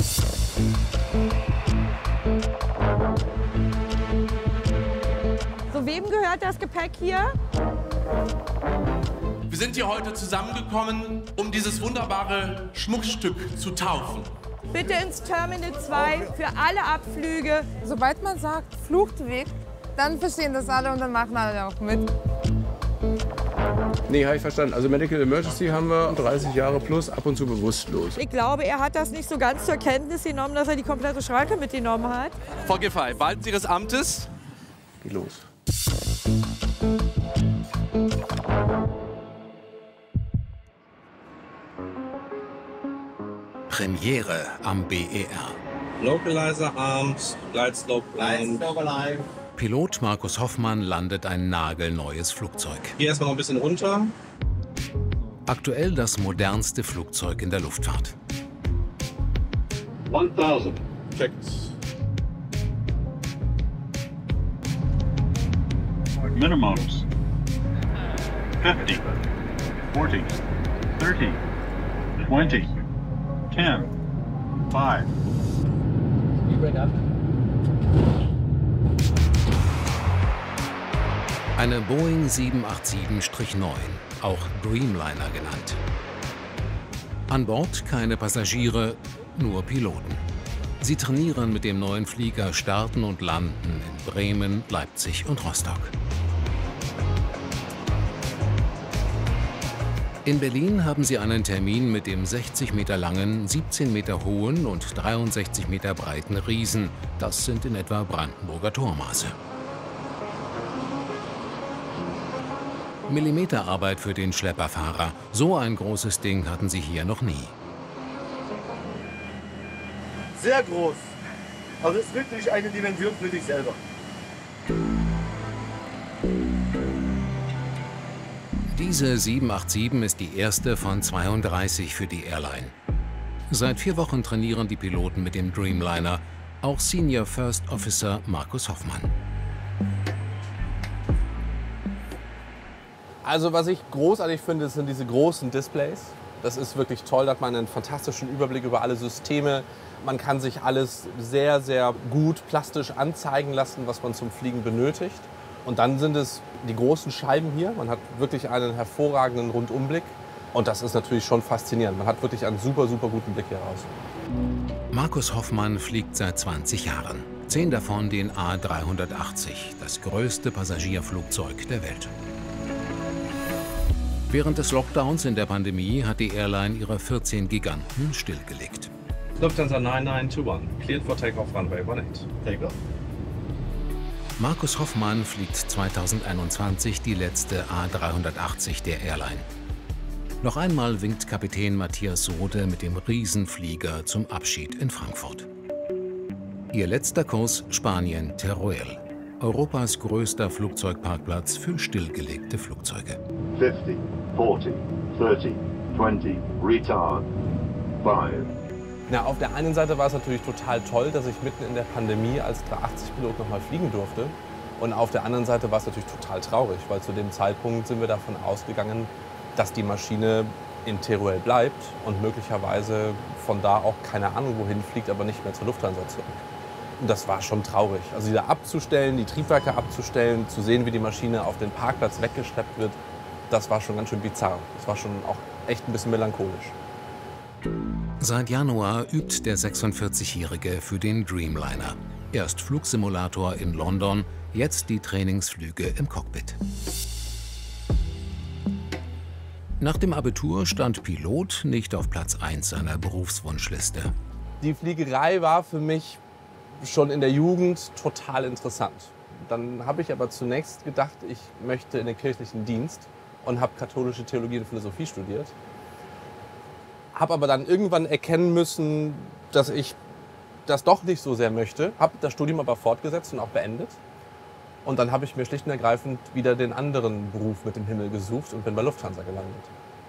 So, wem gehört das Gepäck hier? Wir sind hier heute zusammengekommen, um dieses wunderbare Schmuckstück zu taufen. Bitte ins Terminal 2 für alle Abflüge. Sobald man sagt Fluchtweg, dann verstehen das alle und dann machen alle auch mit. Nee, habe ich verstanden. Also Medical Emergency haben wir 30 Jahre plus, ab und zu bewusstlos. Ich glaube, er hat das nicht so ganz zur Kenntnis genommen, dass er die komplette Schranke mitgenommen hat. Frau Giffey, walten Sie Ihres Amtes? Geht los. Premiere am BER. Localizer armed, Glide Slope blind. Pilot Markus Hoffmann landet ein nagelneues Flugzeug. Hier erstmal noch ein bisschen runter. Aktuell das modernste Flugzeug in der Luftfahrt. 1000. Checked. Minimums. 50, 40, 30, 20, 10, 5. Eine Boeing 787-9, auch Dreamliner genannt. An Bord keine Passagiere, nur Piloten. Sie trainieren mit dem neuen Flieger, starten und landen in Bremen, Leipzig und Rostock. In Berlin haben sie einen Termin mit dem 60 Meter langen, 17 Meter hohen und 63 Meter breiten Riesen. Das sind in etwa Brandenburger Tormaße. Millimeterarbeit für den Schlepperfahrer. So ein großes Ding hatten sie hier noch nie. Sehr groß. Also es ist wirklich eine Dimension für dich selber. Diese 787 ist die erste von 32 für die Airline. Seit 4 Wochen trainieren die Piloten mit dem Dreamliner, auch Senior First Officer Markus Hoffmann. Also was ich großartig finde, sind diese großen Displays. Das ist wirklich toll, da hat man einen fantastischen Überblick über alle Systeme. Man kann sich alles sehr, sehr gut plastisch anzeigen lassen, was man zum Fliegen benötigt. Und dann sind es die großen Scheiben hier. Man hat wirklich einen hervorragenden Rundumblick. Und das ist natürlich schon faszinierend. Man hat wirklich einen super, super guten Blick hier raus. Markus Hoffmann fliegt seit 20 Jahren. 10 davon den A380, das größte Passagierflugzeug der Welt. Während des Lockdowns in der Pandemie hat die Airline ihre 14 Giganten stillgelegt. Lufthansa 9921, cleared for takeoff runway 18. Takeoff. Markus Hoffmann fliegt 2021 die letzte A380 der Airline. Noch einmal winkt Kapitän Matthias Sode mit dem Riesenflieger zum Abschied in Frankfurt. Ihr letzter Kurs Spanien Teruel, Europas größter Flugzeugparkplatz für stillgelegte Flugzeuge. 50, 40, 30, 20, retard, 5. Na, auf der einen Seite war es natürlich total toll, dass ich mitten in der Pandemie als 380-Pilot noch mal fliegen durfte. Und auf der anderen Seite war es natürlich total traurig, weil zu dem Zeitpunkt sind wir davon ausgegangen, dass die Maschine in Teruel bleibt und möglicherweise von da auch keine Ahnung wohin fliegt, aber nicht mehr zur Lufthansa zurück. Und das war schon traurig. Also die da abzustellen, die Triebwerke abzustellen, zu sehen, wie die Maschine auf den Parkplatz weggeschleppt wird, das war schon ganz schön bizarr. Das war schon auch echt ein bisschen melancholisch. Seit Januar übt der 46-Jährige für den Dreamliner. Erst Flugsimulator in London, jetzt die Trainingsflüge im Cockpit. Nach dem Abitur stand Pilot nicht auf Platz 1 seiner Berufswunschliste. Die Fliegerei war für mich schon in der Jugend total interessant. Dann habe ich aber zunächst gedacht, ich möchte in den kirchlichen Dienst und habe katholische Theologie und Philosophie studiert. Habe aber dann irgendwann erkennen müssen, dass ich das doch nicht so sehr möchte. Habe das Studium aber fortgesetzt und auch beendet. Und dann habe ich mir schlicht und ergreifend wieder den anderen Beruf mit dem Himmel gesucht und bin bei Lufthansa gelandet.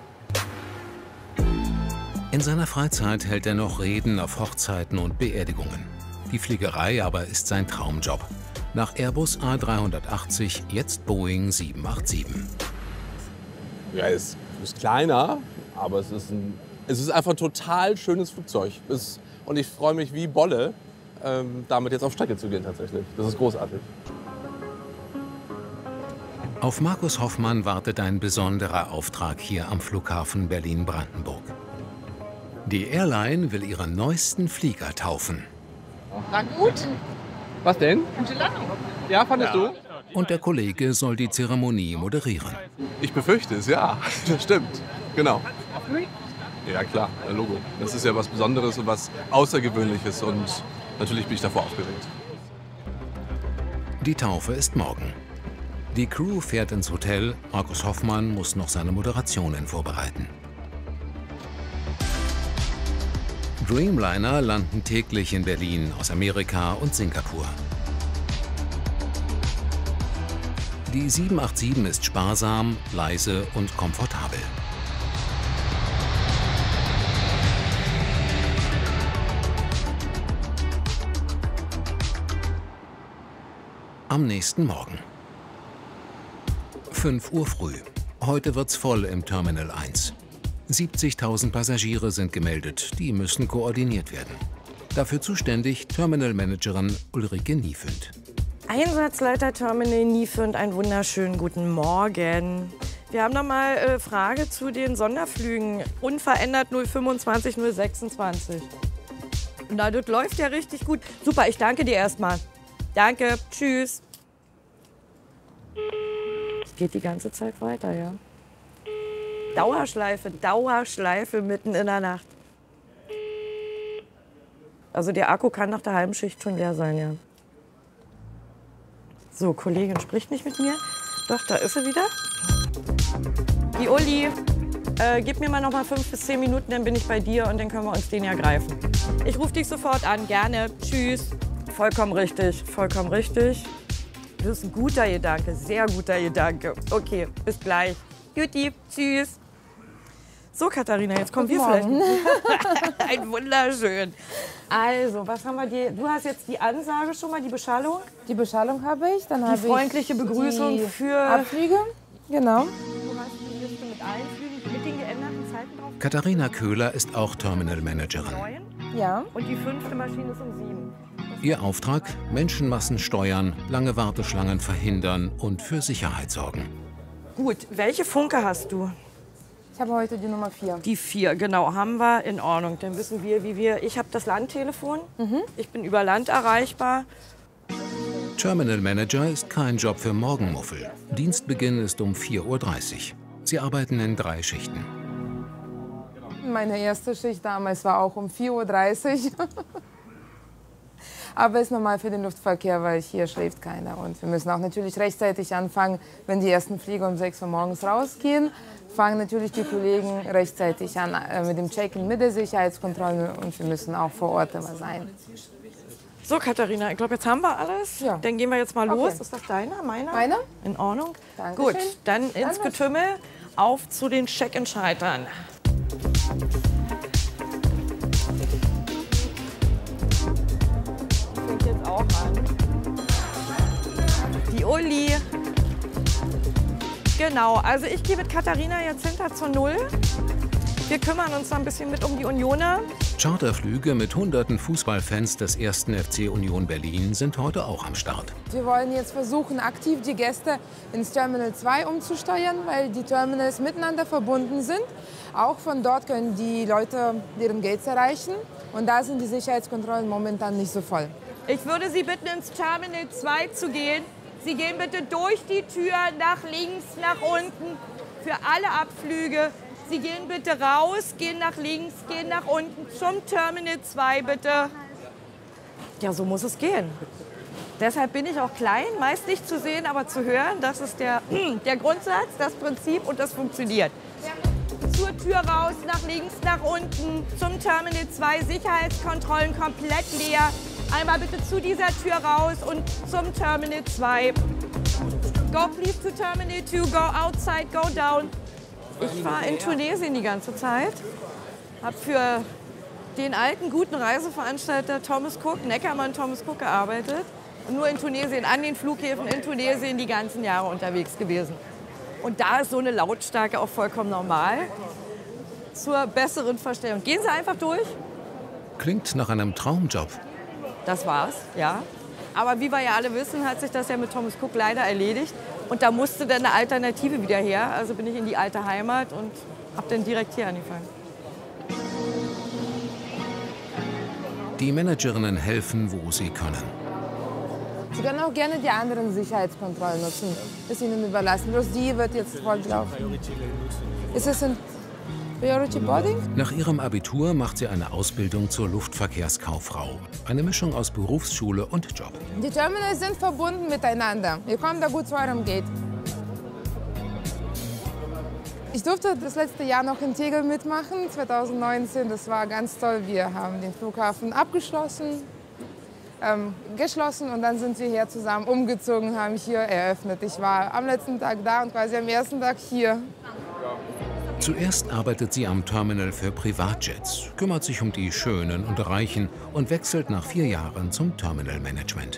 In seiner Freizeit hält er noch Reden auf Hochzeiten und Beerdigungen. Die Fliegerei aber ist sein Traumjob. Nach Airbus A380 jetzt Boeing 787. Ja, es ist kleiner, aber es ist einfach ein total schönes Flugzeug. Es Und ich freue mich wie Bolle, damit jetzt auf Strecke zu gehen tatsächlich. Das ist großartig. Auf Markus Hoffmann wartet ein besonderer Auftrag hier am Flughafen Berlin-Brandenburg. Die Airline will ihren neuesten Flieger taufen. War gut. Was denn? Gute Landung. Ja, fandest du? Und der Kollege soll die Zeremonie moderieren. Ich befürchte es, ja. Das stimmt. Genau. Ja, klar, ein Logo. Das ist ja was Besonderes und was Außergewöhnliches und natürlich bin ich davor aufgeregt. Die Taufe ist morgen. Die Crew fährt ins Hotel, Markus Hoffmann muss noch seine Moderationen vorbereiten. Dreamliner landen täglich in Berlin, aus Amerika und Singapur. Die 787 ist sparsam, leise und komfortabel. Am nächsten Morgen. 5 Uhr früh. Heute wird's voll im Terminal 1. 70.000 Passagiere sind gemeldet, die müssen koordiniert werden. Dafür zuständig Terminalmanagerin Ulrike Niefünd. Einsatzleiter Terminal Niefünd, einen wunderschönen guten Morgen. Wir haben noch mal Frage zu den Sonderflügen. Unverändert 025, 026. Na, das läuft ja richtig gut. Super, ich danke dir erstmal. Danke, tschüss. Geht die ganze Zeit weiter, ja. Dauerschleife mitten in der Nacht. Also der Akku kann nach der halben Schicht schon leer sein, ja. So, Kollegin spricht nicht mit mir. Doch, da ist sie wieder. Die Uli, gib mir mal noch mal 5 bis 10 Minuten, dann bin ich bei dir und dann können wir uns den ja greifen. Ich rufe dich sofort an, gerne. Tschüss. Vollkommen richtig, vollkommen richtig. Das ist ein guter Gedanke, sehr guter Gedanke. Okay, bis gleich. Juti, tschüss. So, Katharina, jetzt kommen wir vielleicht. Ein wunderschön. Also, was haben wir dir? Du hast jetzt die Ansage schon mal, die Beschallung? Die Beschallung habe ich. Dann habe ich die freundliche Begrüßung die für Abflüge. Genau. Du hast die Liste mit allen Flügen, mit den geänderten Zeiten drauf. Katharina Köhler ist auch Terminalmanagerin. Ja. Und die 5. Maschine ist um 7. Ihr Auftrag: Menschenmassen steuern, lange Warteschlangen verhindern und für Sicherheit sorgen. Gut, welche Funke hast du? Ich habe heute die Nummer 4. Die 4, genau, haben wir. In Ordnung. Dann wissen wir, wie wir... Ich habe das Landtelefon. Ich bin über Land erreichbar. Terminal Manager ist kein Job für Morgenmuffel. Dienstbeginn ist um 4:30 Uhr. Sie arbeiten in 3 Schichten. Meine erste Schicht damals war auch um 4:30 Uhr. Aber ist normal für den Luftverkehr, weil hier schläft keiner. Und wir müssen auch natürlich rechtzeitig anfangen, wenn die ersten Flieger um 6 Uhr morgens rausgehen. Fangen natürlich die Kollegen rechtzeitig an mit dem Check-in, mit der Sicherheitskontrolle. Und wir müssen auch vor Ort immer sein. So, Katharina, ich glaube, jetzt haben wir alles. Ja. Dann gehen wir jetzt mal los. Okay. Ist das deiner, meiner? Meiner? In Ordnung. Dankeschön. Gut, dann ins Getümmel. Auf zu den Check-in-Schaltern. Fängt jetzt auch an. Die Uli. Genau, also ich gehe mit Katharina jetzt hinter zur Null. Wir kümmern uns noch ein bisschen mit um die Unioner. Charterflüge mit hunderten Fußballfans des 1. FC Union Berlin sind heute auch am Start. Wir wollen jetzt versuchen, aktiv die Gäste ins Terminal 2 umzusteuern, weil die Terminals miteinander verbunden sind. Auch von dort können die Leute deren Gates erreichen. Und da sind die Sicherheitskontrollen momentan nicht so voll. Ich würde Sie bitten, ins Terminal 2 zu gehen. Sie gehen bitte durch die Tür, nach links, nach unten, für alle Abflüge. Sie gehen bitte raus, gehen nach links, gehen nach unten zum Terminal 2, bitte. Ja, so muss es gehen. Deshalb bin ich auch klein, meist nicht zu sehen, aber zu hören. Das ist der Grundsatz, das Prinzip und das funktioniert. Zur Tür raus, nach links, nach unten, zum Terminal 2, Sicherheitskontrollen komplett leer. Einmal bitte zu dieser Tür raus und zum Terminal 2. Go please to Terminal 2, go outside, go down. Ich war in Tunesien die ganze Zeit, habe für den alten, guten Reiseveranstalter Thomas Cook, Neckermann Thomas Cook, gearbeitet. Und nur in Tunesien, an den Flughäfen in Tunesien die ganzen Jahre unterwegs gewesen. Und da ist so eine Lautstärke auch vollkommen normal. Zur besseren Verstellung. Gehen Sie einfach durch. Klingt nach einem Traumjob. Das war's, ja. Aber wie wir ja alle wissen, hat sich das ja mit Thomas Cook leider erledigt. Und da musste dann eine Alternative wieder her. Also bin ich in die alte Heimat und habe dann direkt hier angefangen. Die Managerinnen helfen, wo sie können. Sie können auch gerne die anderen Sicherheitskontrollen nutzen. Das ist Ihnen überlassen. Bloß die wird jetzt fortlaufen. Ist es ein Priority Boarding? Nach ihrem Abitur macht sie eine Ausbildung zur Luftverkehrskauffrau. Eine Mischung aus Berufsschule und Job. Die Terminals sind verbunden miteinander. Ihr kommt da gut zu eurem Gate. Ich durfte das letzte Jahr noch in Tegel mitmachen, 2019. Das war ganz toll. Wir haben den Flughafen abgeschlossen, geschlossen und dann sind wir hier zusammen umgezogen und haben hier eröffnet. Ich war am letzten Tag da und quasi am ersten Tag hier. Zuerst arbeitet sie am Terminal für Privatjets, kümmert sich um die Schönen und Reichen und wechselt nach 4 Jahren zum Terminalmanagement.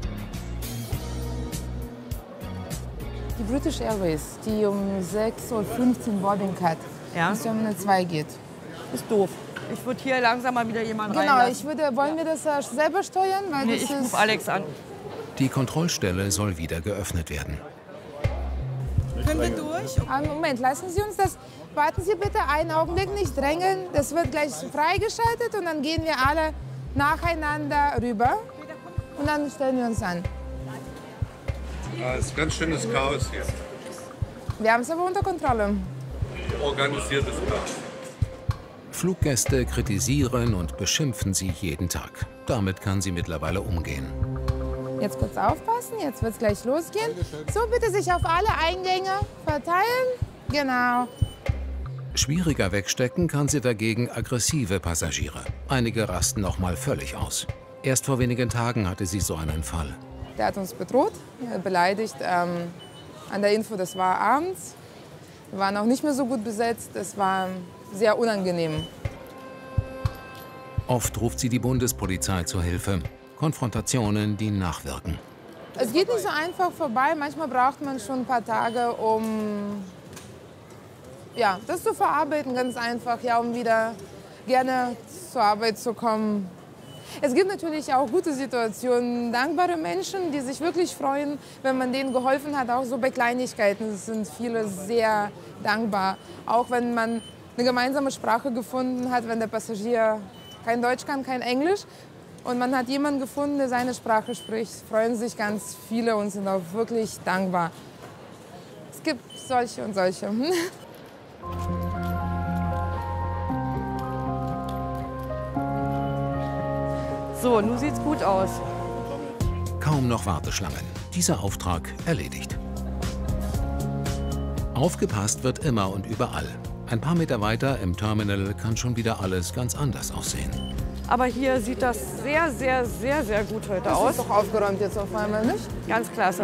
Die British Airways, die um 6:15 Uhr Boarding hat, Ja. ins Terminal 2 geht. Ist doof. Ich würde hier langsam mal wieder jemanden Genau, reinlassen. wollen wir das selber steuern? Weil Nee, das ich ist, rufe Alex an. Die Kontrollstelle soll wieder geöffnet werden. Können wir durch? Moment, lassen Sie uns das. Warten Sie bitte einen Augenblick, nicht drängeln. Das wird gleich freigeschaltet und dann gehen wir alle nacheinander rüber. Und dann stellen wir uns an. Es ist ganz schönes Chaos hier. Wir haben es aber unter Kontrolle. Organisiertes Chaos. Fluggäste kritisieren und beschimpfen sie jeden Tag. Damit kann sie mittlerweile umgehen. Jetzt kurz aufpassen, jetzt wird es gleich losgehen. So, bitte sich auf alle Eingänge verteilen. Genau. Schwieriger wegstecken kann sie dagegen aggressive Passagiere. Einige rasten noch mal völlig aus. Erst vor wenigen Tagen hatte sie so einen Fall. Der hat uns bedroht, beleidigt. An der Info, das war abends. Wir waren auch nicht mehr so gut besetzt. Es war sehr unangenehm. Oft ruft sie die Bundespolizei zur Hilfe. Konfrontationen, die nachwirken. Es geht nicht so einfach vorbei. Manchmal braucht man schon ein paar Tage, um das zu verarbeiten, ganz einfach, um wieder gerne zur Arbeit zu kommen. Es gibt natürlich auch gute Situationen, dankbare Menschen, die sich wirklich freuen, wenn man denen geholfen hat, auch so bei Kleinigkeiten. Es sind viele sehr dankbar. Auch wenn man eine gemeinsame Sprache gefunden hat, wenn der Passagier kein Deutsch kann, kein Englisch. Und man hat jemanden gefunden, der seine Sprache spricht, freuen sich ganz viele und sind auch wirklich dankbar. Es gibt solche und solche. So, nun sieht's gut aus. Kaum noch Warteschlangen. Dieser Auftrag erledigt. Aufgepasst wird immer und überall. Ein paar Meter weiter im Terminal kann schon wieder alles ganz anders aussehen. Aber hier sieht das sehr, sehr, sehr, sehr gut heute Das aus. ist doch aufgeräumt jetzt auf einmal, nicht? Ganz klasse.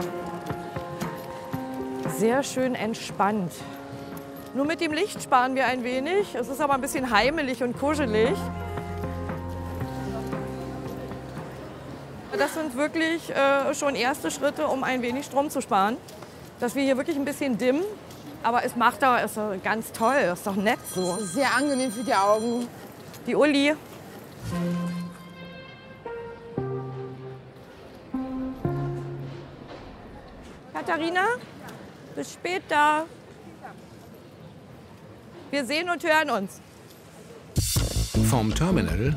Sehr schön entspannt. Nur mit dem Licht sparen wir ein wenig. Es ist aber ein bisschen heimelig und kuschelig. Das sind wirklich schon erste Schritte, um ein wenig Strom zu sparen. Dass wir hier wirklich ein bisschen dimmen. Aber es macht da, ist ganz toll, ist doch nett so. Sehr angenehm für die Augen. Die Uli. Katharina, bis später. Wir sehen und hören uns. Vom Terminal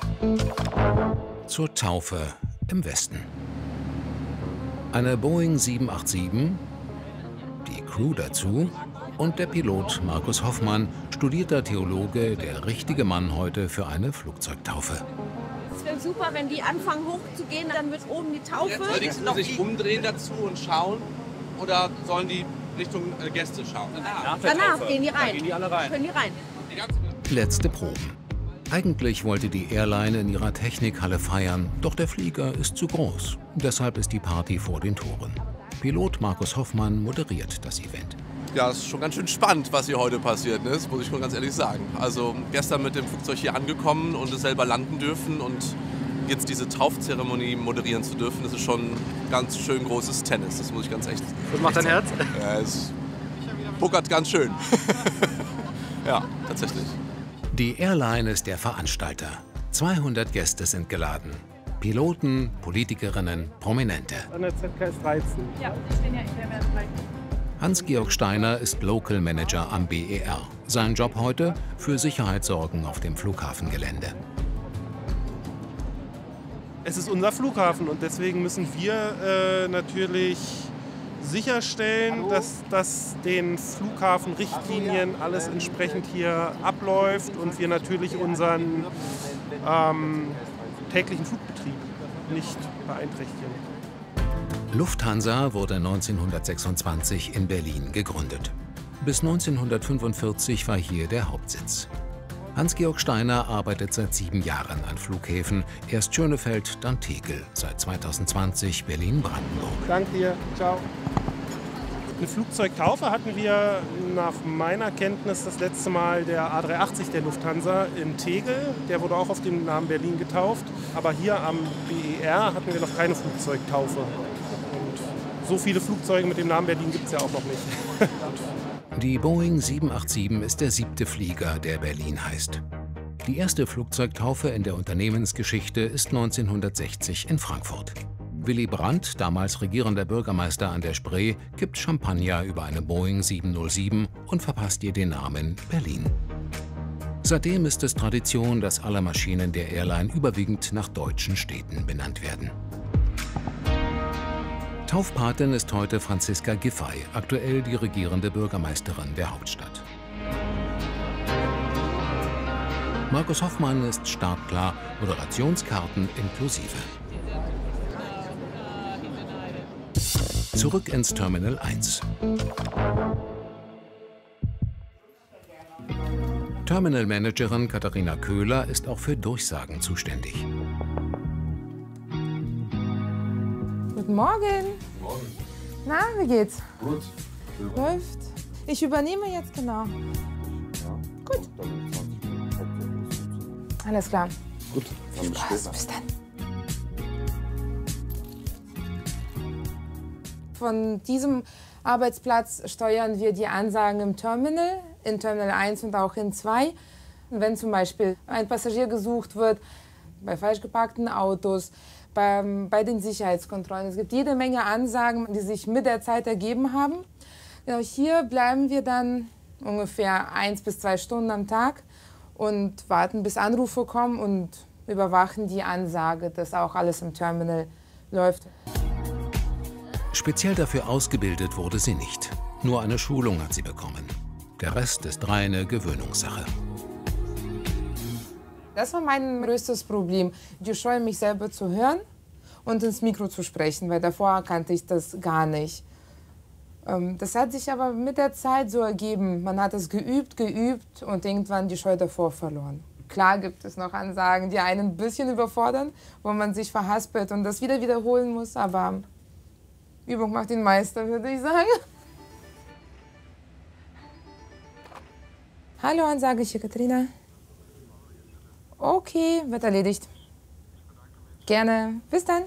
zur Taufe im Westen. Eine Boeing 787, die Crew dazu und der Pilot Markus Hoffmann, studierter Theologe, der richtige Mann heute für eine Flugzeugtaufe. Es wäre super, wenn die anfangen hochzugehen, dann wird oben die Taufe. Sollen die sich umdrehen dazu und schauen oder sollen die Richtung Gäste schauen? Danach gehen die rein. Gehen die alle rein. Können die rein. Letzte Proben. Eigentlich wollte die Airline in ihrer Technikhalle feiern, doch der Flieger ist zu groß. Deshalb ist die Party vor den Toren. Pilot Markus Hoffmann moderiert das Event. Ja, es ist schon ganz schön spannend, was hier heute passiert ist, muss ich schon ganz ehrlich sagen. Also gestern mit dem Flugzeug hier angekommen und es selber landen dürfen und jetzt diese Taufzeremonie moderieren zu dürfen, das ist schon ganz schön großes Tennis, das muss ich ganz echt sagen. Was macht dein Herz? Ja, es puckert ganz schön. Ja, tatsächlich. Die Airline ist der Veranstalter. 200 Gäste sind geladen. Piloten, Politikerinnen, Prominente. An der ZKS 13. Ja, ich bin ja in der Mehr 13. Hans-Georg Steiner ist Local Manager am BER. Sein Job heute? Für Sicherheit sorgen auf dem Flughafengelände. Es ist unser Flughafen und deswegen müssen wir natürlich sicherstellen, dass den Flughafenrichtlinien alles entsprechend hier abläuft und wir natürlich unseren täglichen Flugbetrieb nicht beeinträchtigen. Lufthansa wurde 1926 in Berlin gegründet. Bis 1945 war hier der Hauptsitz. Hans-Georg Steiner arbeitet seit 7 Jahren an Flughäfen. Erst Schönefeld, dann Tegel. Seit 2020 Berlin-Brandenburg. Danke dir. Ciao. Eine Flugzeugtaufe hatten wir nach meiner Kenntnis das letzte Mal der A380 der Lufthansa in Tegel. Der wurde auch auf den Namen Berlin getauft. Aber hier am BER hatten wir noch keine Flugzeugtaufe. Und so viele Flugzeuge mit dem Namen Berlin gibt es ja auch noch nicht. Die Boeing 787 ist der 7. Flieger, der Berlin heißt. Die erste Flugzeugtaufe in der Unternehmensgeschichte ist 1960 in Frankfurt. Willy Brandt, damals regierender Bürgermeister an der Spree, gibt Champagner über eine Boeing 707 und verpasst ihr den Namen Berlin. Seitdem ist es Tradition, dass alle Maschinen der Airline überwiegend nach deutschen Städten benannt werden. Taufpatin ist heute Franziska Giffey, aktuell die regierende Bürgermeisterin der Hauptstadt. Markus Hoffmann ist startklar, Moderationskarten inklusive. Zurück ins Terminal 1. Terminal-Managerin Katharina Köhler ist auch für Durchsagen zuständig. Guten Morgen. Morgen. Na, wie geht's? Gut. Läuft. Ich übernehme jetzt, genau. Gut. Alles klar. Gut, dann bis später. Bis dann. Von diesem Arbeitsplatz steuern wir die Ansagen im Terminal, in Terminal 1 und auch in 2. Wenn zum Beispiel ein Passagier gesucht wird, bei falsch geparkten Autos, bei den Sicherheitskontrollen. Es gibt jede Menge Ansagen, die sich mit der Zeit ergeben haben. Genau, hier bleiben wir dann ungefähr 1 bis 2 Stunden am Tag und warten, bis Anrufe kommen und überwachen die Ansage, dass auch alles im Terminal läuft. Speziell dafür ausgebildet wurde sie nicht. Nur eine Schulung hat sie bekommen. Der Rest ist reine Gewöhnungssache. Das war mein größtes Problem, die Scheu, mich selber zu hören und ins Mikro zu sprechen, weil davor kannte ich das gar nicht. Das hat sich aber mit der Zeit so ergeben. Man hat es geübt und irgendwann die Scheu davor verloren. Klar gibt es noch Ansagen, die einen ein bisschen überfordern, wo man sich verhaspelt und das wieder wiederholen muss, aber Übung macht den Meister, würde ich sagen. Hallo, Ansage hier, Katharina. Okay, wird erledigt. Gerne. Bis dann.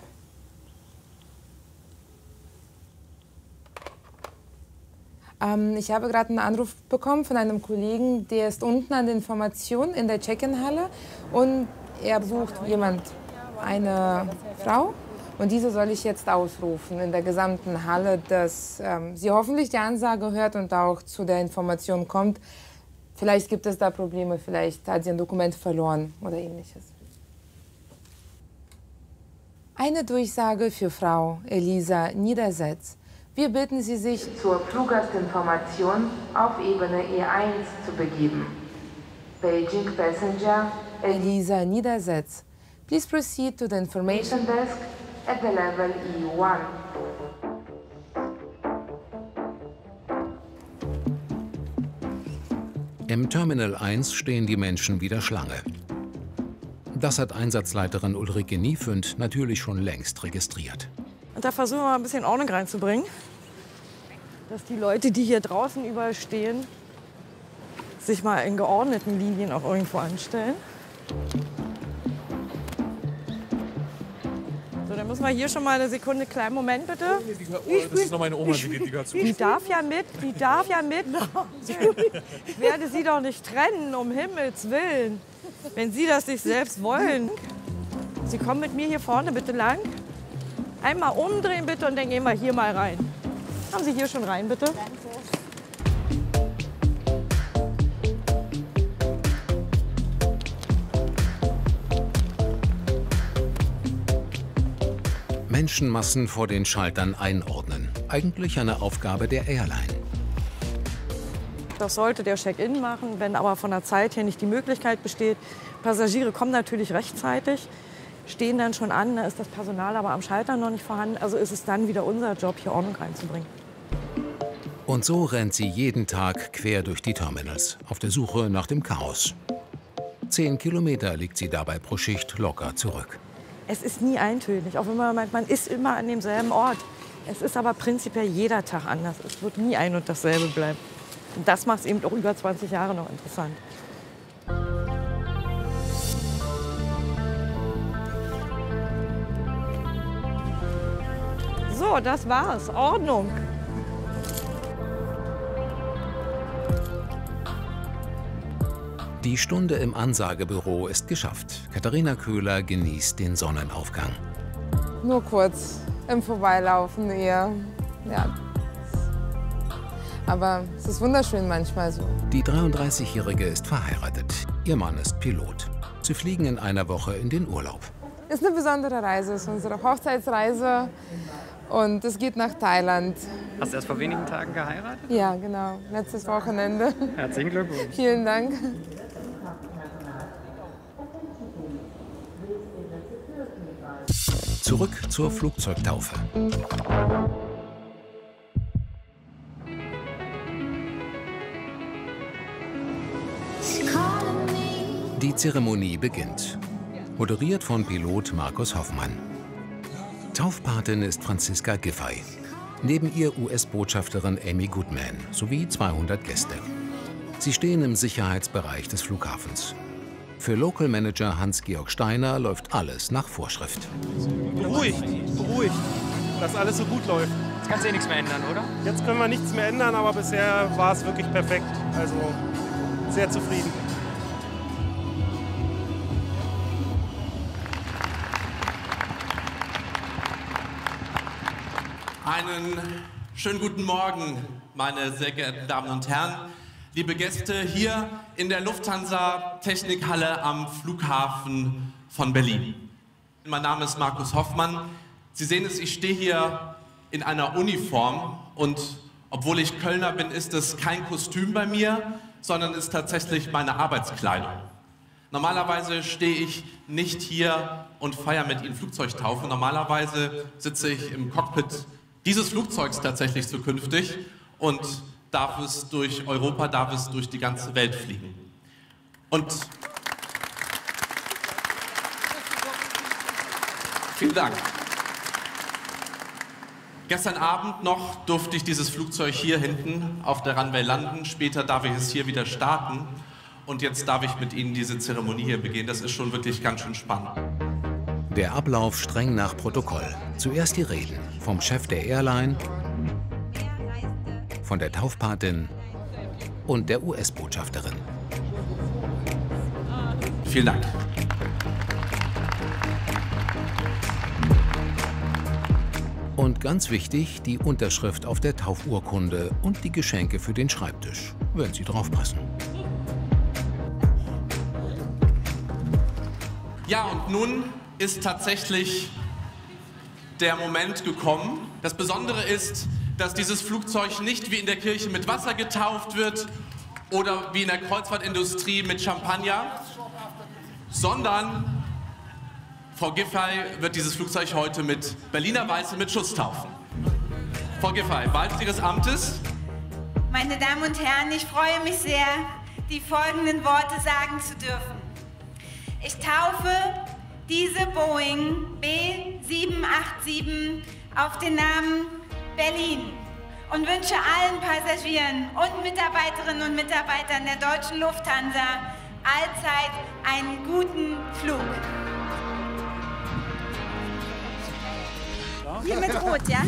Ich habe gerade einen Anruf bekommen von einem Kollegen, der ist unten an der Information in der Check-in-Halle und er sucht jemand, eine Frau. Und diese soll ich jetzt ausrufen in der gesamten Halle, dass sie hoffentlich die Ansage hört und auch zu der Information kommt. Vielleicht gibt es da Probleme, vielleicht hat sie ein Dokument verloren oder ähnliches. Eine Durchsage für Frau Elisa Niedersetz. Wir bitten Sie, sich zur Fluggastinformation auf Ebene E1 zu begeben. Beijing Passenger Elisa Niedersetz. Please proceed to the information desk at the level E1. Im Terminal 1 stehen die Menschen wieder Schlange. Das hat Einsatzleiterin Ulrike Niefünd natürlich schon längst registriert. Und da versuchen wir mal ein bisschen Ordnung reinzubringen, dass die Leute, die hier draußen überall stehen, sich mal in geordneten Linien auch irgendwo anstellen. So, dann müssen wir hier schon mal eine Sekunde, kleinen Moment bitte. Das ist noch meine Oma, die geht die zu. Die darf ja mit, die darf ja mit. Ich werde sie doch nicht trennen, um Himmels Willen. Wenn Sie das nicht selbst wollen. Sie kommen mit mir hier vorne bitte lang. Einmal umdrehen bitte und dann gehen wir hier mal rein. Kommen Sie hier schon rein, bitte. Menschenmassen vor den Schaltern einordnen. Eigentlich eine Aufgabe der Airline. Das sollte der Check-in machen, wenn aber von der Zeit her nicht die Möglichkeit besteht. Passagiere kommen natürlich rechtzeitig, stehen dann schon an, da ist das Personal aber am Schalter noch nicht vorhanden. Also ist es dann wieder unser Job, hier Ordnung reinzubringen. Und so rennt sie jeden Tag quer durch die Terminals, auf der Suche nach dem Chaos. 10 Kilometer liegt sie dabei pro Schicht locker zurück. Es ist nie eintönig, auch wenn man meint, man ist immer an demselben Ort. Es ist aber prinzipiell jeder Tag anders. Es wird nie ein und dasselbe bleiben. Und das macht es eben auch über 20 Jahre noch interessant. So, das war's. Ordnung. Die Stunde im Ansagebüro ist geschafft. Katharina Köhler genießt den Sonnenaufgang. Nur kurz im Vorbeilaufen eher. Ja. Aber es ist wunderschön manchmal so. Die 33-Jährige ist verheiratet. Ihr Mann ist Pilot. Sie fliegen in einer Woche in den Urlaub. Ist eine besondere Reise, ist unsere Hochzeitsreise. Und es geht nach Thailand. Hast du erst vor wenigen Tagen geheiratet? Ja, genau. Letztes Wochenende. Herzlichen Glückwunsch. Vielen Dank. Zurück zur Flugzeugtaufe. Die Zeremonie beginnt. Moderiert von Pilot Markus Hoffmann. Taufpatin ist Franziska Giffey. Neben ihr US-Botschafterin Amy Goodman sowie 200 Gäste. Sie stehen im Sicherheitsbereich des Flughafens. Für Local Manager Hans-Georg Steiner läuft alles nach Vorschrift. Beruhigt, beruhigt, dass alles so gut läuft. Jetzt kannst du eh nichts mehr ändern, oder? Jetzt können wir nichts mehr ändern, aber bisher war es wirklich perfekt. Also sehr zufrieden. Einen schönen guten Morgen, meine sehr geehrten Damen und Herren. Liebe Gäste hier in der Lufthansa Technikhalle am Flughafen von Berlin. Mein Name ist Markus Hoffmann. Sie sehen es, ich stehe hier in einer Uniform und obwohl ich Kölner bin, ist es kein Kostüm bei mir, sondern ist tatsächlich meine Arbeitskleidung. Normalerweise stehe ich nicht hier und feiere mit Ihnen Flugzeugtaufe. Normalerweise sitze ich im Cockpit dieses Flugzeugs tatsächlich zukünftig und darf es durch Europa, darf es durch die ganze Welt fliegen. Und vielen Dank. Gestern Abend noch durfte ich dieses Flugzeug hier hinten auf der Runway landen. Später darf ich es hier wieder starten. Und jetzt darf ich mit Ihnen diese Zeremonie hier begehen. Das ist schon wirklich ganz schön spannend. Der Ablauf streng nach Protokoll. Zuerst die Reden vom Chef der Airline, von der Taufpatin und der US-Botschafterin. Vielen Dank. Und ganz wichtig, die Unterschrift auf der Taufurkunde und die Geschenke für den Schreibtisch, wenn sie draufpassen. Ja, und nun ist tatsächlich der Moment gekommen. Das Besondere ist, dass dieses Flugzeug nicht wie in der Kirche mit Wasser getauft wird oder wie in der Kreuzfahrtindustrie mit Champagner, sondern Frau Giffey wird dieses Flugzeug heute mit Berliner Weiße mit Schuss taufen. Frau Giffey, walten Sie Ihres Amtes? Meine Damen und Herren, ich freue mich sehr, die folgenden Worte sagen zu dürfen. Ich taufe diese Boeing B787 auf den Namen Berlin und wünsche allen Passagieren und Mitarbeiterinnen und Mitarbeitern der Deutschen Lufthansa allzeit einen guten Flug. Hier mit Rot, ja?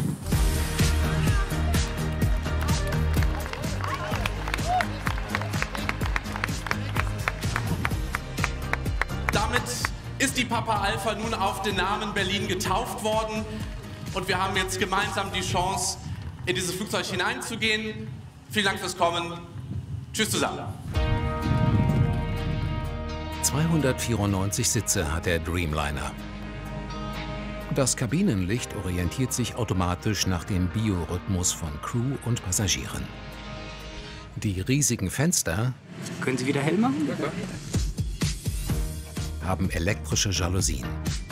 Papa Alpha nun auf den Namen Berlin getauft worden. Und wir haben jetzt gemeinsam die Chance, in dieses Flugzeug hineinzugehen. Vielen Dank fürs Kommen. Tschüss zusammen. 294 Sitze hat der Dreamliner. Das Kabinenlicht orientiert sich automatisch nach dem Biorhythmus von Crew und Passagieren. Die riesigen Fenster Können Sie wieder hell machen? haben elektrische Jalousien.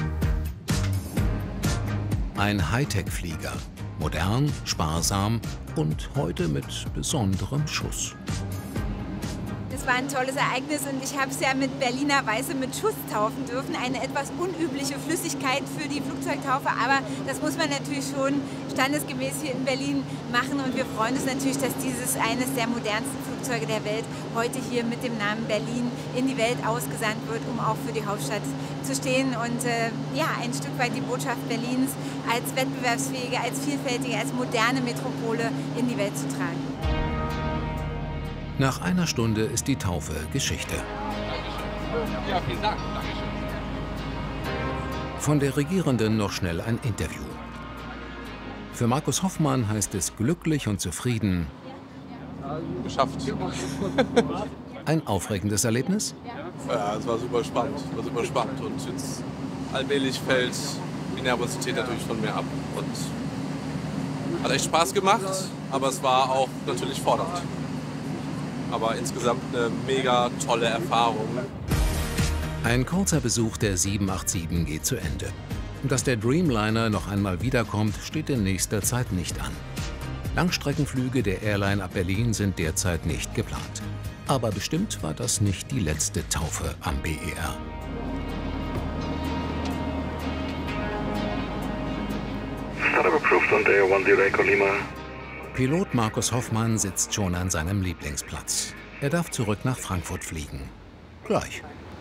Ein Hightech-Flieger, modern, sparsam und heute mit besonderem Schuss. Es war ein tolles Ereignis und ich habe es ja mit Berliner Weiße mit Schuss taufen dürfen. Eine etwas unübliche Flüssigkeit für die Flugzeugtaufe, aber das muss man natürlich schon standesgemäß hier in Berlin machen. Und wir freuen uns natürlich, dass dieses eines der modernsten Flugzeuge der Welt heute hier mit dem Namen Berlin in die Welt ausgesandt wird, um auch für die Hauptstadt zu stehen und ja, ein Stück weit die Botschaft Berlins als wettbewerbsfähige, als vielfältige, als moderne Metropole in die Welt zu tragen. Nach einer Stunde ist die Taufe Geschichte. Ja, vielen Dank. Dankeschön. Von der Regierenden noch schnell ein Interview. Für Markus Hoffmann heißt es glücklich und zufrieden. Geschafft. Ein aufregendes Erlebnis? Ja, es war super spannend. Und jetzt allmählich fällt die Nervosität natürlich von mir ab. Und hat echt Spaß gemacht, aber es war auch natürlich fordernd. Aber insgesamt eine mega tolle Erfahrung. Ein kurzer Besuch der 787 geht zu Ende. Dass der Dreamliner noch einmal wiederkommt, steht in nächster Zeit nicht an. Langstreckenflüge der Airline ab Berlin sind derzeit nicht geplant. Aber bestimmt war das nicht die letzte Taufe am BER. Startup approved on day 10 Echo Lima. Pilot Markus Hoffmann sitzt schon an seinem Lieblingsplatz. Er darf zurück nach Frankfurt fliegen. Gleich.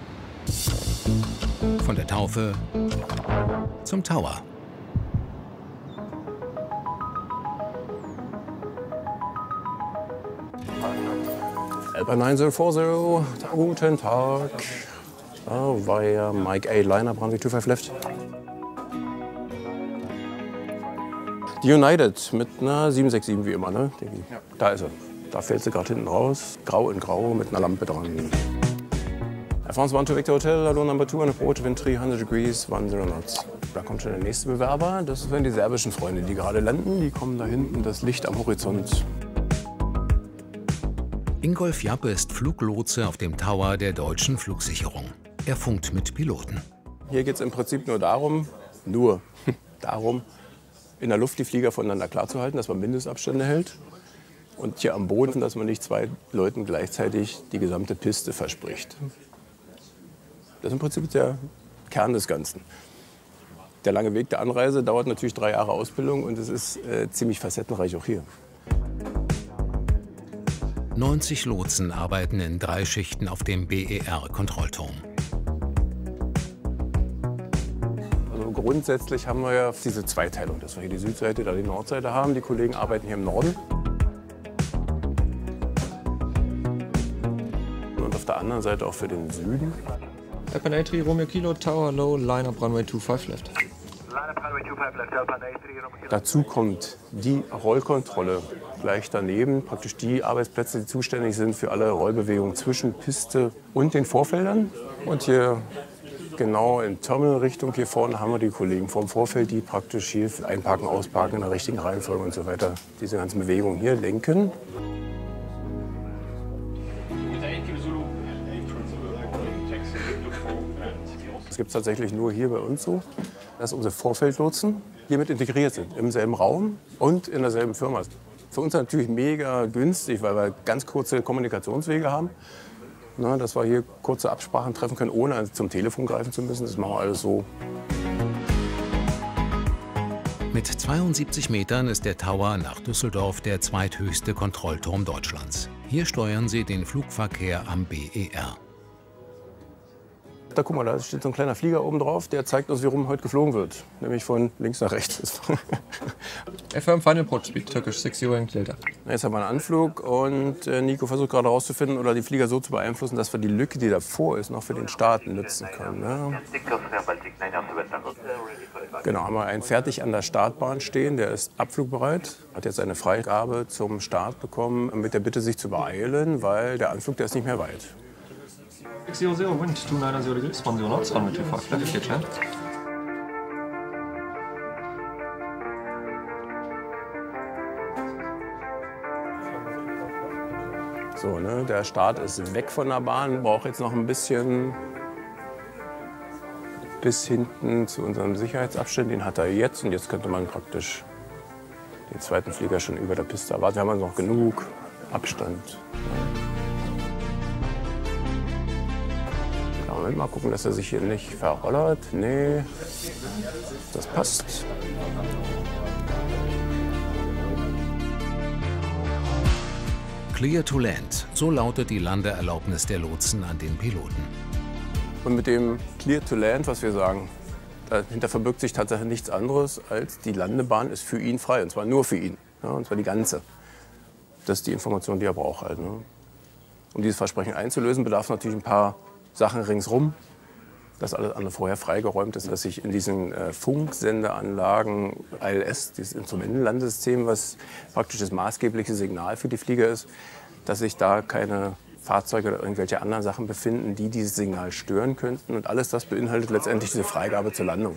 Von der Taufe zum Tower. Alpha 9040, guten Tag. Via Mike A. Liner, Runway 25 left. Die United mit einer 767 wie immer, ne? Da ist er. Da fällt sie gerade hinten raus. Grau in Grau mit einer Lampe dran. Advance 1 to Victor Hotel, Hello Number 2 on approach, wind 300 degrees, 10 knots. Da kommt schon der nächste Bewerber. Das sind die serbischen Freunde, die gerade landen. Die kommen da hinten, das Licht am Horizont. Ingolf Jappe ist Fluglotse auf dem Tower der Deutschen Flugsicherung. Er funkt mit Piloten. Hier geht es im Prinzip nur darum, in der Luft die Flieger voneinander klarzuhalten, dass man Mindestabstände hält. Und hier am Boden, dass man nicht zwei Leuten gleichzeitig die gesamte Piste verspricht. Das ist im Prinzip der Kern des Ganzen. Der lange Weg der Anreise dauert natürlich 3 Jahre Ausbildung und es ist ziemlich facettenreich auch hier. 90 Lotsen arbeiten in 3 Schichten auf dem BER-Kontrollturm. Also grundsätzlich haben wir ja diese Zweiteilung, dass wir hier die Südseite, da die Nordseite haben. Die Kollegen arbeiten hier im Norden. Und auf der anderen Seite auch für den Süden. Alpha 83 Romeo Kilo Tower Low, Line up Runway 25 left. Dazu kommt die Rollkontrolle gleich daneben, praktisch die Arbeitsplätze, die zuständig sind für alle Rollbewegungen zwischen Piste und den Vorfeldern. Und hier genau in Terminal-Richtung hier vorne haben wir die Kollegen vom Vorfeld, die praktisch hier einparken, ausparken in der richtigen Reihenfolge und so weiter. Diese ganzen Bewegungen hier lenken. Das gibt es tatsächlich nur hier bei uns so, dass unsere Vorfeldlotsen hier mit integriert sind, im selben Raum und in derselben Firma. Für uns natürlich mega günstig, weil wir ganz kurze Kommunikationswege haben. Na, dass wir hier kurze Absprachen treffen können, ohne zum Telefon greifen zu müssen. Das machen wir alles so. Mit 72 Metern ist der Tower nach Düsseldorf der zweithöchste Kontrollturm Deutschlands. Hier steuern sie den Flugverkehr am BER. Da guck mal, da steht so ein kleiner Flieger oben drauf, der zeigt uns, wie rum heute geflogen wird. Nämlich von links nach rechts. FM Final Approach Speed, Turkish 60 Delta. Jetzt haben wir einen Anflug und Nico versucht gerade herauszufinden oder die Flieger so zu beeinflussen, dass wir die Lücke, die davor ist, noch für den Start nutzen können. Ne? Genau, haben wir einen fertig an der Startbahn stehen, der ist abflugbereit, hat jetzt eine Freigabe zum Start bekommen, mit der Bitte sich zu beeilen, weil der Anflug, der ist nicht mehr weit. 600, wind 290 degrees, 10 knots, runway 25, left clear channel. So, ne, der Start ist weg von der Bahn, braucht jetzt noch ein bisschen bis hinten zu unserem Sicherheitsabstand. Den hat er jetzt und jetzt könnte man praktisch den zweiten Flieger schon über der Piste erwarten. Wir haben also noch genug Abstand. Moment, mal gucken, dass er sich hier nicht verrollert. Nee, das passt. Clear to land, so lautet die Landeerlaubnis der Lotsen an den Piloten. Und mit dem Clear to land, was wir sagen, dahinter verbirgt sich tatsächlich nichts anderes, als die Landebahn ist für ihn frei. Und zwar nur für ihn. Ja, und zwar die ganze. Das ist die Information, die er braucht. Halt, ne? Um dieses Versprechen einzulösen, bedarf es natürlich ein paar Sachen ringsrum, dass alles andere vorher freigeräumt ist, dass sich in diesen Funksendeanlagen ILS, dieses Instrumentenlandesystem, was praktisch das maßgebliche Signal für die Flieger ist, dass sich da keine Fahrzeuge oder irgendwelche anderen Sachen befinden, die dieses Signal stören könnten. Und alles das beinhaltet letztendlich diese Freigabe zur Landung.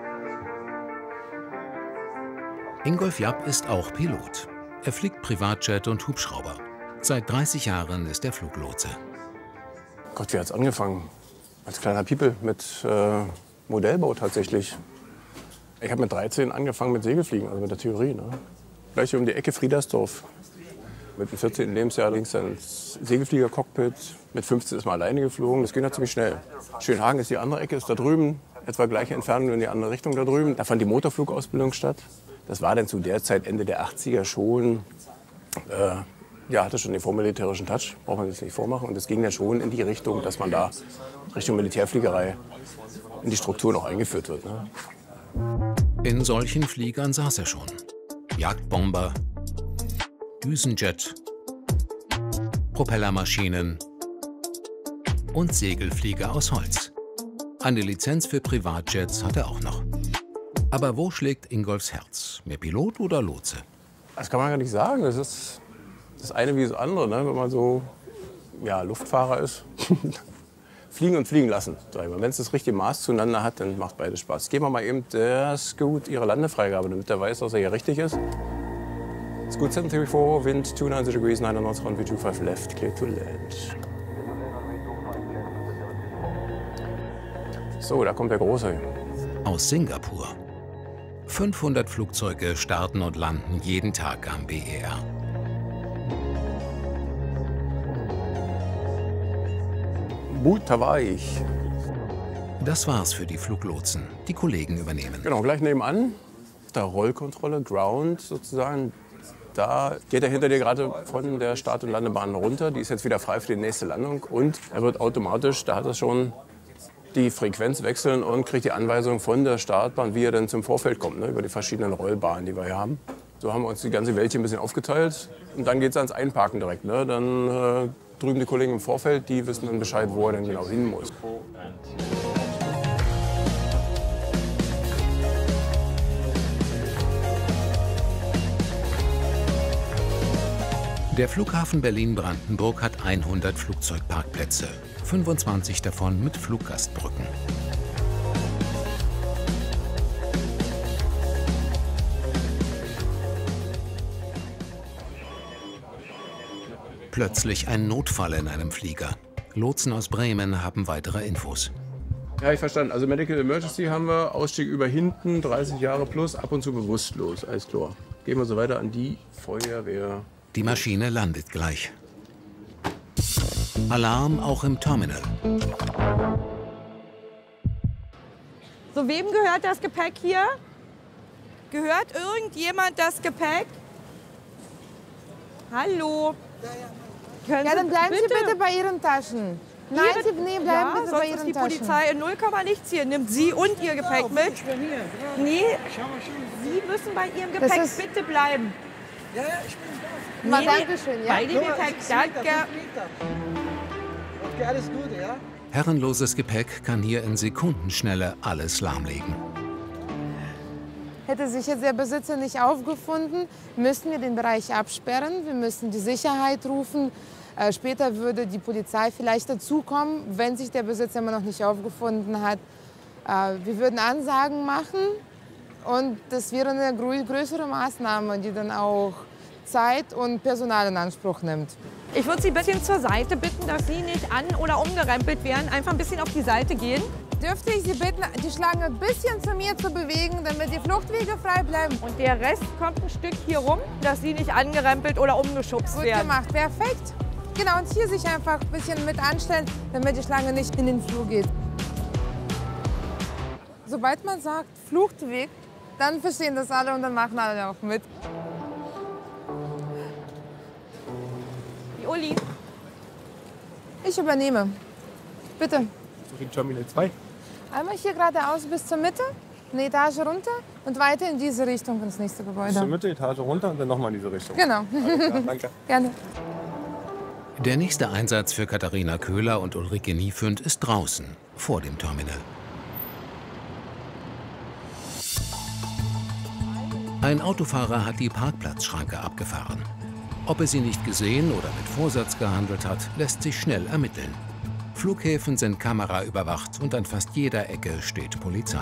Ingolf Japp ist auch Pilot. Er fliegt Privatjet und Hubschrauber. Seit 30 Jahren ist er Fluglotse. Gott, wie hat es angefangen? Als kleiner Piepel mit Modellbau tatsächlich. Ich habe mit 13 angefangen mit Segelfliegen, also mit der Theorie. Ne? Gleich um die Ecke Friedersdorf. Mit dem 14. Lebensjahr ging es dann ins Segelfliegercockpit. Mit 15 ist man alleine geflogen. Das ging halt ziemlich schnell. Schönhagen ist die andere Ecke, ist da drüben. Etwa gleiche Entfernung in die andere Richtung da drüben. Da fand die Motorflugausbildung statt. Das war dann zu der Zeit, Ende der 80er schon. Ja, hatte schon den vormilitärischen Touch, braucht man sich nicht vormachen. Und es ging ja schon in die Richtung, dass man da Richtung Militärfliegerei in die Struktur noch eingeführt wird. Ne? In solchen Fliegern saß er schon. Jagdbomber, Düsenjet, Propellermaschinen und Segelflieger aus Holz. Eine Lizenz für Privatjets hat er auch noch. Aber wo schlägt Ingolfs Herz? Mehr Pilot oder Lotse? Das kann man gar nicht sagen. Das ist das eine wie das andere, ne? Wenn man so ja, Luftfahrer ist. Fliegen und fliegen lassen. Wenn es das richtige Maß zueinander hat, dann macht beides Spaß. Geben wir mal eben der Scoot ihre Landefreigabe, damit er weiß, dass er hier richtig ist. Scoot 734, Wind 290 degrees, 9 knots, runway 25 left, clear to land. So, da kommt der Große. Aus Singapur. 500 Flugzeuge starten und landen jeden Tag am BER. Butterweich. Das war's für die Fluglotsen. Die Kollegen übernehmen. Genau, gleich nebenan. Der Rollkontrolle, Ground sozusagen. Da geht er hinter dir gerade von der Start- und Landebahn runter. Die ist jetzt wieder frei für die nächste Landung. Und er wird automatisch, da hat er schon die Frequenz wechseln und kriegt die Anweisung von der Startbahn, wie er dann zum Vorfeld kommt, ne, über die verschiedenen Rollbahnen, die wir hier haben. So haben wir uns die ganze Welt hier ein bisschen aufgeteilt. Und dann geht es ans Einparken direkt. Ne? Dann drüben die Kollegen im Vorfeld, die wissen dann Bescheid, wo er denn genau hin muss. Der Flughafen Berlin-Brandenburg hat 100 Flugzeugparkplätze, 25 davon mit Fluggastbrücken. Plötzlich ein Notfall in einem Flieger. Lotsen aus Bremen haben weitere Infos. Ja, ich verstanden. Also Medical Emergency haben wir, Ausstieg über hinten, 30 Jahre plus, ab und zu bewusstlos, alles klar. Gehen wir so weiter an die Feuerwehr. Die Maschine landet gleich. Alarm auch im Terminal. So, wem gehört das Gepäck hier? Gehört irgendjemand das Gepäck? Hallo? Ja, dann bleiben Sie bitte bei Ihren Taschen. Nein, Sie bleiben bitte bei sonst Ihren ist die Taschen. Polizei in 0, nichts hier. Nimmt Sie und Ihr Gepäck mit. Nee, Sie müssen bei Ihrem Gepäck bitte bleiben. Ja, ich bin da. Na, danke schön, ja? Bei dem Gepäck, danke. Okay, alles Gute, ja? Herrenloses Gepäck kann hier in Sekundenschnelle alles lahmlegen. Hätte sich jetzt der Besitzer nicht aufgefunden, müssten wir den Bereich absperren. Wir müssen die Sicherheit rufen. Später würde die Polizei vielleicht dazukommen, wenn sich der Besitzer immer noch nicht aufgefunden hat. Wir würden Ansagen machen und das wäre eine größere Maßnahme, die dann auch Zeit und Personal in Anspruch nimmt. Ich würde Sie ein bisschen zur Seite bitten, dass Sie nicht an- oder umgerempelt werden. Einfach ein bisschen auf die Seite gehen. Dürfte ich Sie bitten, die Schlange ein bisschen zu mir zu bewegen, damit die Fluchtwege frei bleiben? Und der Rest kommt ein Stück hier rum, dass Sie nicht angerempelt oder umgeschubst Gut werden. gemacht, perfekt. Genau, und hier sich einfach ein bisschen mit anstellen, damit die Schlange nicht in den Flur geht. Sobald man sagt Fluchtweg, dann verstehen das alle und dann machen alle auch mit. Uli. Ich übernehme. Bitte. In Terminal 2. Einmal hier geradeaus bis zur Mitte, eine Etage runter und weiter in diese Richtung ins nächste Gebäude. Bis zur Mitte, Etage runter und dann nochmal in diese Richtung. Genau. Alles klar, danke. Gerne. Der nächste Einsatz für Katharina Köhler und Ulrike Niefünd ist draußen, vor dem Terminal. Ein Autofahrer hat die Parkplatzschranke abgefahren. Ob er sie nicht gesehen oder mit Vorsatz gehandelt hat, lässt sich schnell ermitteln. Flughäfen sind kameraüberwacht und an fast jeder Ecke steht Polizei.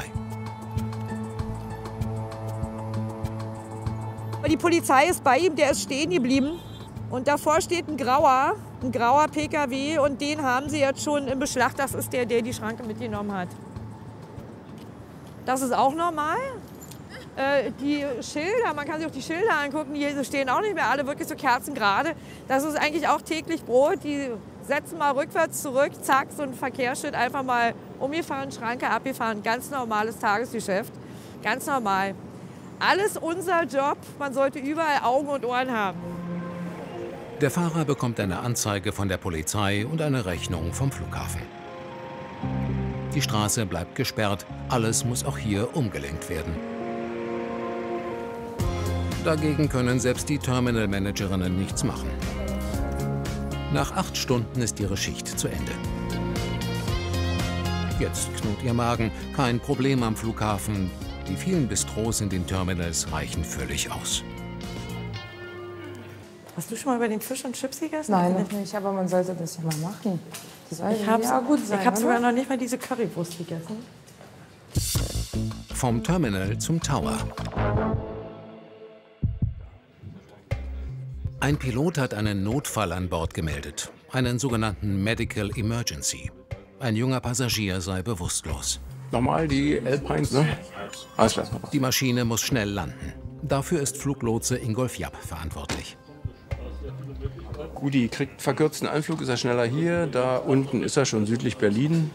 Die Polizei ist bei ihm, der ist stehen geblieben. Und davor steht ein grauer PKW und den haben sie jetzt schon im Beschlag. Das ist der, der die Schranke mitgenommen hat. Das ist auch normal. Die Schilder, man kann sich auch die Schilder angucken, die stehen auch nicht mehr alle wirklich so kerzengerade. Das ist eigentlich auch täglich Brot. Die setzen mal rückwärts zurück, zack, so ein Verkehrsschild einfach mal umgefahren, Schranke abgefahren. Ganz normales Tagesgeschäft, ganz normal. Alles unser Job, man sollte überall Augen und Ohren haben. Der Fahrer bekommt eine Anzeige von der Polizei und eine Rechnung vom Flughafen. Die Straße bleibt gesperrt, alles muss auch hier umgelenkt werden. Dagegen können selbst die Terminal-Managerinnen nichts machen. Nach 8 Stunden ist ihre Schicht zu Ende. Jetzt knurrt ihr Magen, kein Problem am Flughafen. Die vielen Bistros in den Terminals reichen völlig aus. Hast du schon mal bei den Fisch und Chips gegessen? Nein, noch nicht, aber man sollte das ja mal machen. Das soll ja gut sein, Ich habe sogar noch nicht mal diese Currywurst gegessen. Vom Terminal zum Tower. Ein Pilot hat einen Notfall an Bord gemeldet, einen sogenannten Medical Emergency. Ein junger Passagier sei bewusstlos. Nochmal die Alpines, ne? Alles klar. Die Maschine muss schnell landen. Dafür ist Fluglotse Ingolf Japp verantwortlich. Gudi kriegt verkürzten Anflug, ist er schneller hier. Da unten ist er schon südlich Berlin.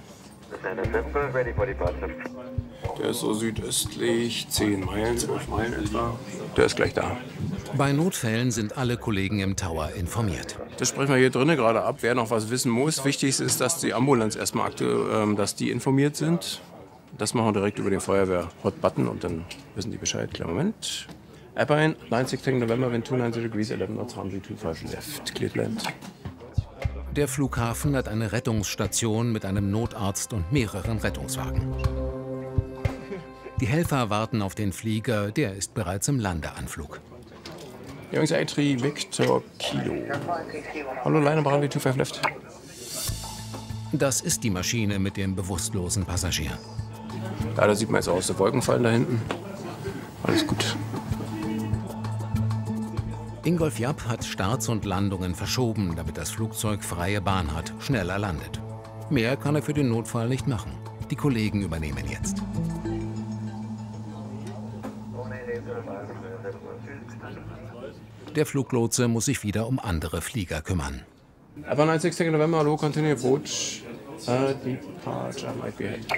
Der ist so südöstlich, 10 Meilen, 12 Meilen etwa. Der ist gleich da. Bei Notfällen sind alle Kollegen im Tower informiert. Das sprechen wir hier drinnen gerade ab, wer noch was wissen muss. Wichtig ist, dass die Ambulanz erstmal dass die informiert sind. Das machen wir direkt über den Feuerwehr-Hot-Button und dann wissen die Bescheid. Kleinen Moment. Alpine, 96 November, wind 290 degrees, 11 knots, runway 25 left, cleared land. Der Flughafen hat eine Rettungsstation mit einem Notarzt und mehreren Rettungswagen. Die Helfer warten auf den Flieger, der ist bereits im Landeanflug. Jungs, A3 Victor Kilo. Hallo, Line runway 25 left. Das ist die Maschine mit dem bewusstlosen Passagier. Da sieht man jetzt auch aus, die Wolken fallen da hinten. Alles gut. Ingolf Japp hat Starts und Landungen verschoben, damit das Flugzeug freie Bahn hat, schneller landet. Mehr kann er für den Notfall nicht machen. Die Kollegen übernehmen jetzt. Der Fluglotse muss sich wieder um andere Flieger kümmern. Aber 96 November, low continue approach. Departure might be ahead.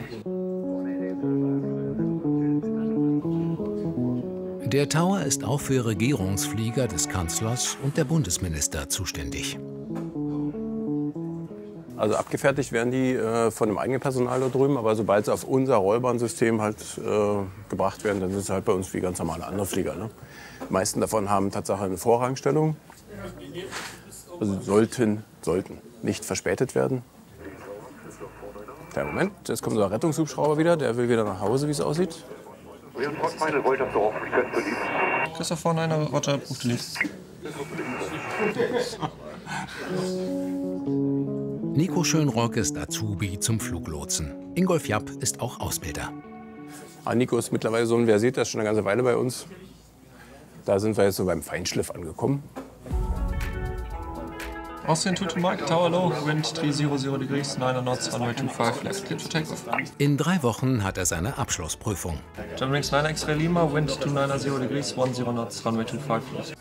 Der Tower ist auch für Regierungsflieger des Kanzlers und der Bundesminister zuständig. Also abgefertigt werden die von dem eigenen Personal da drüben, aber sobald sie auf unser Rollbahnsystem halt gebracht werden, dann sind sie halt bei uns wie ganz normale andere Flieger. Ne? Die meisten davon haben tatsächlich eine Vorrangstellung. Also sollten nicht verspätet werden. Der Moment, jetzt kommt unser Rettungshubschrauber wieder, der will wieder nach Hause, wie es aussieht. Christopher 9, Roger, bucht Lead. Nico Schönrock ist Azubi zum Fluglotsen. Ingolf Japp ist auch Ausbilder. Nico ist mittlerweile so ein Versiert, der ist schon eine ganze Weile bei uns. Da sind wir jetzt so beim Feinschliff angekommen. Austrian 2 to Mike, Tower Low, Wind 300 degrees, 9 knots, runway 25, left, clear to takeoff. In 3 Wochen hat er seine Abschlussprüfung. Germanwings 9 X-Ray Lima, Wind 290 degrees, 10 knots, runway 25, left.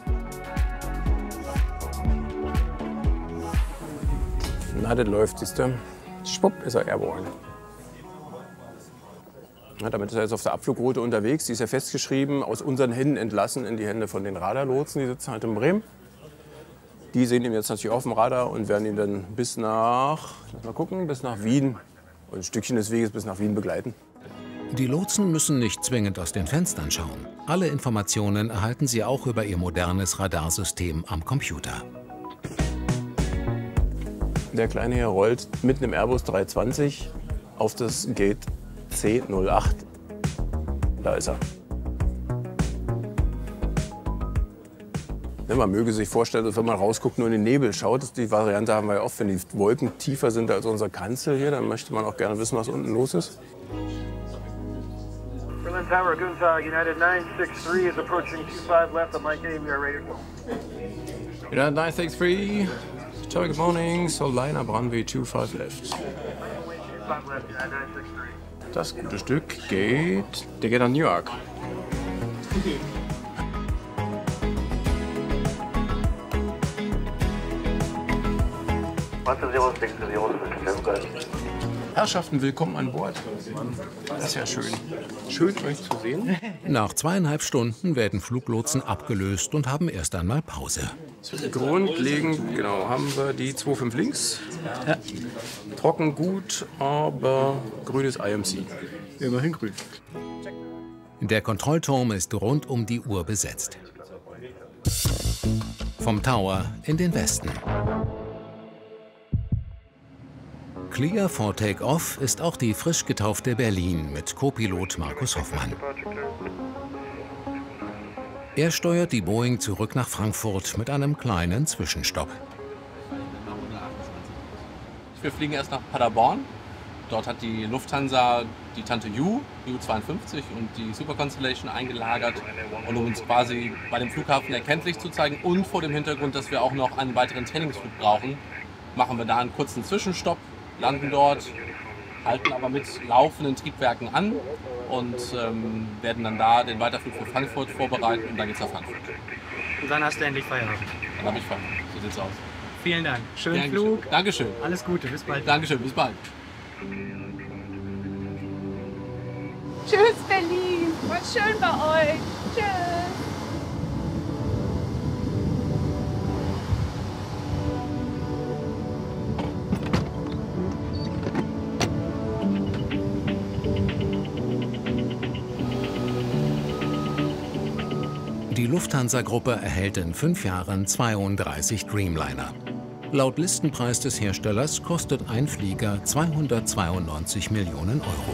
Na, das läuft, siehst du. Schwupp, ist er airborne. Ja, damit ist er jetzt auf der Abflugroute unterwegs. Die ist ja festgeschrieben, aus unseren Händen entlassen in die Hände von den Radarlotsen. Die sitzen halt in Bremen. Die sehen ihn jetzt natürlich auf dem Radar und werden ihn dann bis nach, lass mal gucken, bis nach Wien und ein Stückchen des Weges bis nach Wien begleiten. Die Lotsen müssen nicht zwingend aus den Fenstern schauen. Alle Informationen erhalten sie auch über ihr modernes Radarsystem am Computer. Der Kleine hier rollt mitten im Airbus 320 auf das Gate C08. Da ist er. Man möge sich vorstellen, dass wenn man rausguckt und in den Nebel schaut, die Variante haben wir ja oft, wenn die Wolken tiefer sind als unsere Kanzel hier, dann möchte man auch gerne wissen, was unten los ist. Berlin Tower, guten Tag, United 963 is approaching 25 left on Mike A, we are ready to go. United 963, sorry, good morning, Sol Liner, Runway 25 left. Das gute Stück geht, der geht nach New York. Herrschaften, willkommen an Bord. Das ist ja schön. Schön, euch zu sehen. Nach 2,5 Stunden werden Fluglotsen abgelöst und haben erst einmal Pause. Grundlegend, genau, haben wir die 2.5 links. Ja. Trocken gut, aber grünes IMC. Immerhin grün. Der Kontrollturm ist rund um die Uhr besetzt. Vom Tower in den Westen. Clear for Take-Off ist auch die frisch getaufte Berlin mit Co-Pilot Markus Hoffmann. Er steuert die Boeing zurück nach Frankfurt mit einem kleinen Zwischenstopp. Wir fliegen erst nach Paderborn. Dort hat die Lufthansa die Tante U-52 und die Super Constellation eingelagert, um uns quasi bei dem Flughafen erkenntlich zu zeigen. Und vor dem Hintergrund, dass wir auch noch einen weiteren Trainingsflug brauchen, machen wir da einen kurzen Zwischenstopp, landen dort, halten aber mit laufenden Triebwerken an und werden dann da den Weiterflug für Frankfurt vorbereiten und dann geht's nach Frankfurt. Und dann hast du endlich Feierabend. Dann habe ich Feierabend. So sieht's aus. Vielen Dank. Schönen Dankeschön. Flug. Dankeschön. Alles Gute. Bis bald. Dankeschön. Bis bald. Tschüss, Berlin. War schön bei euch. Tschüss. Die Lufthansa-Gruppe erhält in 5 Jahren 32 Dreamliner. Laut Listenpreis des Herstellers kostet ein Flieger 292 Millionen Euro.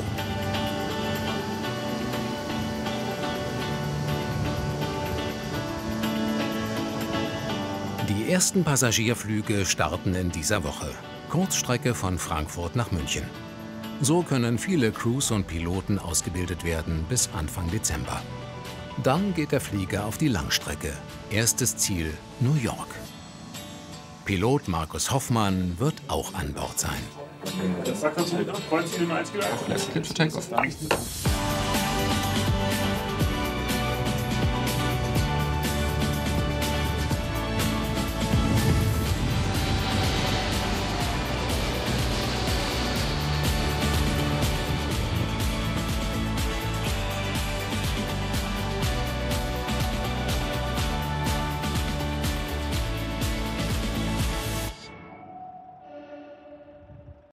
Die ersten Passagierflüge starten in dieser Woche. Kurzstrecke von Frankfurt nach München. So können viele Crews und Piloten ausgebildet werden bis Anfang Dezember. Dann geht der Flieger auf die Langstrecke. Erstes Ziel New York. Pilot Markus Hoffmann wird auch an Bord sein. Das sagt uns, wollen Sie den 1 Let's clip to take off.